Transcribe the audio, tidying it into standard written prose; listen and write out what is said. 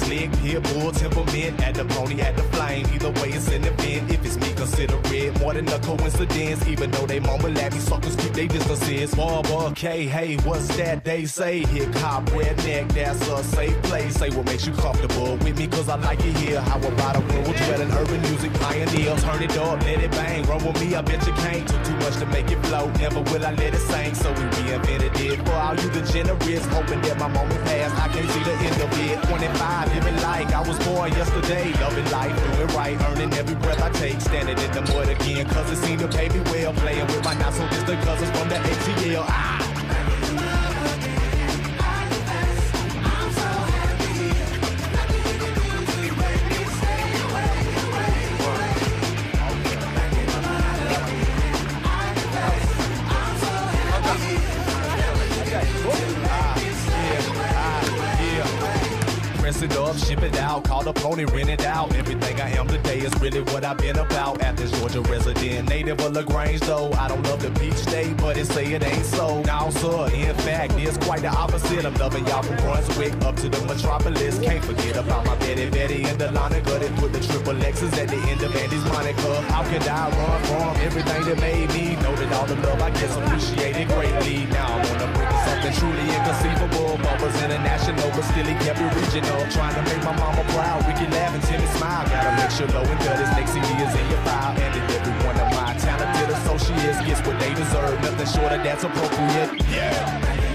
slick, pit bull, temperament, at the pony, at the flame. Either way, it's an event. If it's me, consider it more than a coincidence. Even though they mumble at me, suckers keep their distances. Barber, K, hey, what's that they say? Hip hop, redneck, that's a safe place. Say what makes you comfortable with me, cause I like it here. How about a world where an urban music pioneer? Turn it up, let it bang. Run with me, I bet you can't. Took too much to make it flow. Never will I let it sing, so we reinvented it. For all you degenerates, hoping that my moment passed, I can't see the end of it. 25, living like I was born yesterday. Loving life, doing right, earning every breath I take. Standing in the mud again, cause it seemed to pay me well. Playing with my not so distant cousins from the ATL. Press it up, ship it out, call the pony, rent it out. Everything I am today is really what I've been about. Athens, Georgia resident, native of LaGrange though. I don't love the peach state, but it say it ain't so. Now sir, in fact, it's quite the opposite. I'm loving y'all from Brunswick up to the metropolis. Can't forget about my Betty and the Lana Gutted. Put the triple X's at the end of Andy's moniker. How could I run from everything that made me? Know that all the love I guess appreciated greatly. Now I wanna bring you something truly inconceivable. Bubba's international, but still he kept it regional. Trying to make my mama proud, we can laugh and Timmy smile. Gotta make sure low and cut his next CD is in your file. And that every one of my talented associates gets what they deserve. Nothing short of that's appropriate. Yeah.